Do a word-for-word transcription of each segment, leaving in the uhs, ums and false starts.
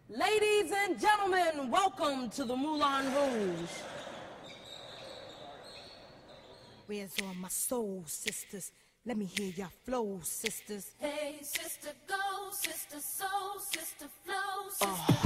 Ladies and gentlemen, welcome to the Moulin Rouge. Where's all my soul sisters? Let me hear your flow, sisters. Hey, sister, go, sister, soul, sister, flow, sister. Oh.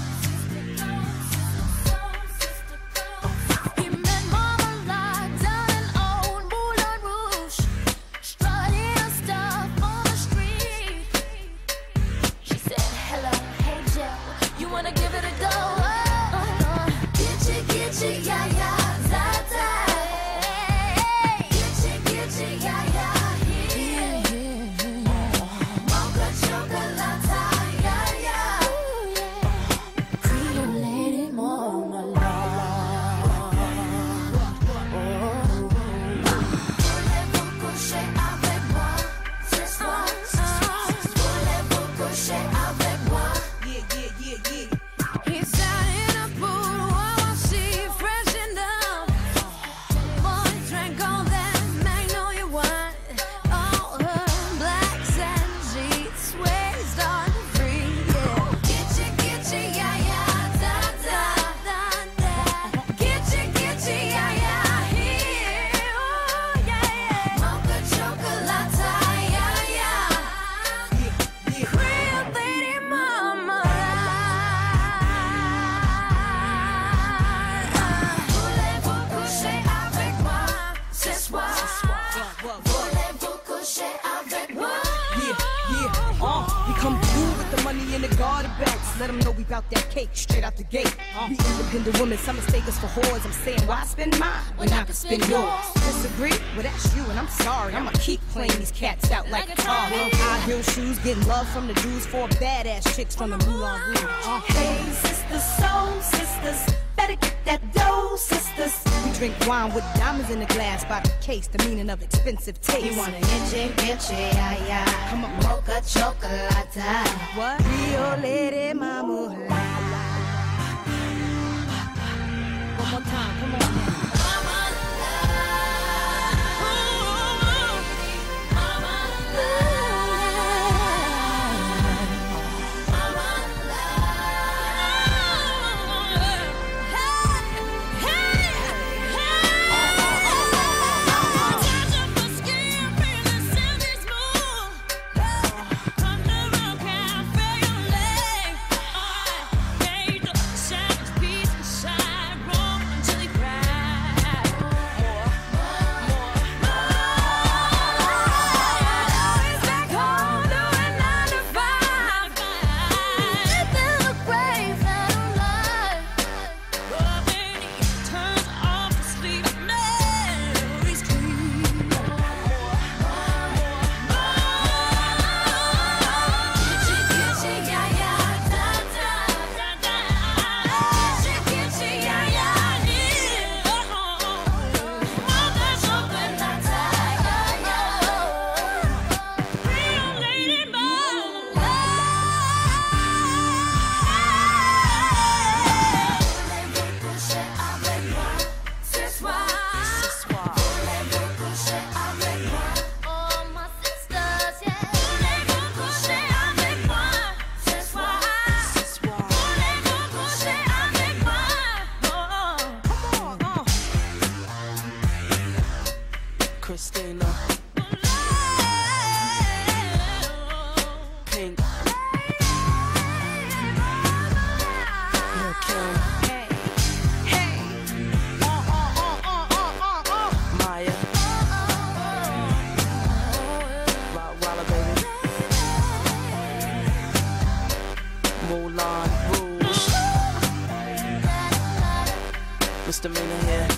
Come through with the money in the garden bags. Let them know we bout that cake straight out the gate. Uh. We independent women, some mistake us for whores. I'm saying, why spend mine when I can spend yours? Disagree? Well, that's you, and I'm sorry. I'ma keep playing these cats out like a tar. High heel shoes, getting love from the dudes, four badass chicks from the Moulin Rouge. Uh. Hey, sisters, soul sisters, better get that dough, sisters. We drink wine with diamonds in the glass by the case, the meaning of expensive taste. You want an inche, inche, ay, ay. Come on, mocha chocolate. What? Rio Lady Mama. One more time, come on. Christina, Pink, Lil' Kim, Hey, hey, uh, uh, uh, uh, uh, uh. Maya, Rock Walla, baby, Moulin Rouge, Misdemeanor here.